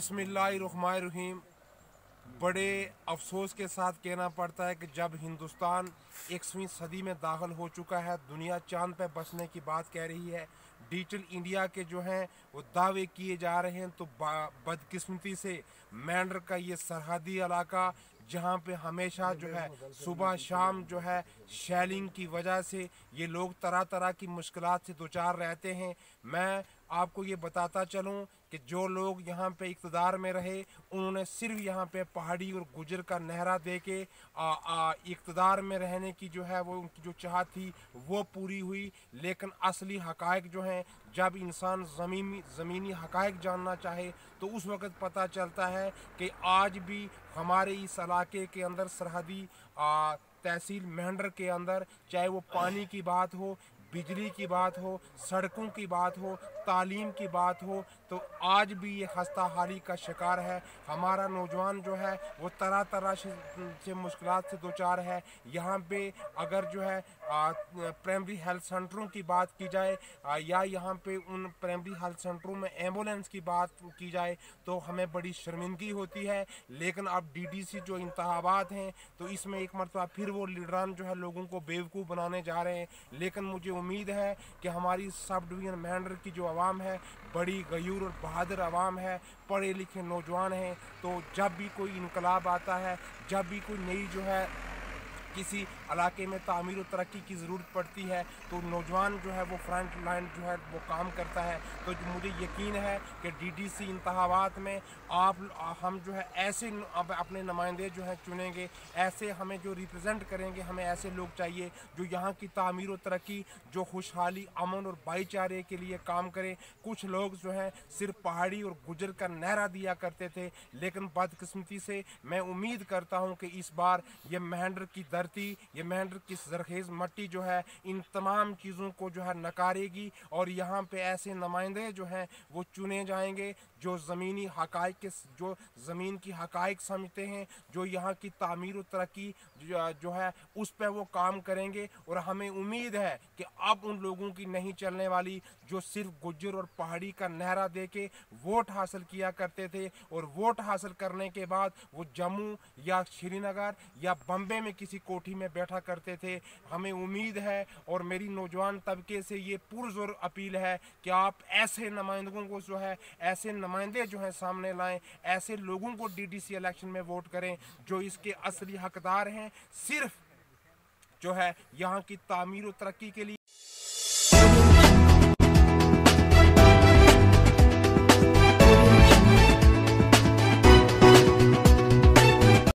बिस्मिल्लाहिर्रहमानिर्रहीम। बड़े अफसोस के साथ कहना पड़ता है कि जब हिंदुस्तान 21वीं सदी में दाखिल हो चुका है, दुनिया चांद पर बसने की बात कह रही है, डिजिटल इंडिया के जो हैं वो दावे किए जा रहे हैं, तो बदकिस्मती से मेंढर का ये सरहदी इलाका जहाँ पे हमेशा जो है सुबह शाम जो है शैलिंग की वजह से ये लोग तरह तरह की मुश्किलात से दोचार रहते हैं। मैं आपको ये बताता चलूँ कि जो लोग यहाँ पे इक़्तिदार में रहे, उन्होंने सिर्फ यहाँ पे पहाड़ी और गुजर का नहरा दे के इक़्तिदार में रहने की जो है वो उनकी जो चाहत थी वो पूरी हुई। लेकिन असली हक़ाइक़ जो हैं, जब इंसान ज़मीनी हक़ाइक़ जानना चाहे तो उस वक़्त पता चलता है कि आज भी हमारे इस इलाके के अंदर सरहदी तहसील मेंढर के अंदर, चाहे वो पानी की बात हो, बिजली की बात हो, सड़कों की बात हो, तालीम की बात हो, तो आज भी ये खस्ता हाली का शिकार है। हमारा नौजवान जो है वो तरह तरह से मुश्किलात से दोचार है। यहाँ पे अगर जो है प्राइमरी हेल्थ सेंटरों की बात की जाए या यहाँ पे उन प्राइमरी हेल्थ सेंटरों में एम्बुलेंस की बात की जाए तो हमें बड़ी शर्मिंदगी होती है। लेकिन अब डीडीसी जो इंतखाबात हैं तो इसमें एक मरतबा फिर वो लीडरान जो है लोगों को बेवकूफ़ बनाने जा रहे हैं। लेकिन मुझे उम्मीद है कि हमारी सब डिवीज़न मेंढर की जो आवाम है बड़ी गयूर और बहादुर आवाम है, पढ़े लिखे नौजवान हैं, तो जब भी कोई इनकलाब आता है, जब भी कोई नई जो है किसी इलाके में तामीर और तरक्की की ज़रूरत पड़ती है तो नौजवान जो है वो फ्रंट लाइन जो है वो काम करता है। तो मुझे यकीन है कि डीडीसी इंतखाबात में हम जो है ऐसे अपने नुमाइंदे जो हैं चुनेंगे, ऐसे हमें जो रिप्रेजेंट करेंगे, हमें ऐसे लोग चाहिए जो यहाँ की तामीर और तरक्की, जो खुशहाली, अमन और भाईचारे के लिए काम करें। कुछ लोग जो हैं सिर्फ पहाड़ी और गुजर का नहरा दिया करते थे, लेकिन बदकिस्मती से मैं उम्मीद करता हूँ कि इस बार ये मेंढर की ये मेंढर की ज़रखेज़ मट्टी जो है इन तमाम चीज़ों को जो है नकारेगी और यहाँ पे ऐसे नुमाइंदे जो हैं वो चुने जाएंगे जो ज़मीनी हक़ाइक़ के, जो ज़मीन की हक़ाइक़ समझते हैं, जो यहाँ की तामीर और तरक्की जो है उस पर वो काम करेंगे। और हमें उम्मीद है कि अब उन लोगों की नहीं चलने वाली जो सिर्फ गुज्जर और पहाड़ी का नहरा दे के वोट हासिल किया करते थे और वोट हासिल करने के बाद वो जम्मू या श्रीनगर या बम्बे में किसी कोठी में बैठा करते थे। हमें उम्मीद है और मेरी नौजवान तबके से ये पुरज़ोर अपील है कि आप ऐसे नुमाइंदों को जो है, ऐसे नुमाइंदे जो हैं सामने लाएं, ऐसे लोगों को डीडीसी इलेक्शन में वोट करें जो इसके असली हकदार हैं, सिर्फ जो है यहाँ की तामीर और तरक्की के लिए।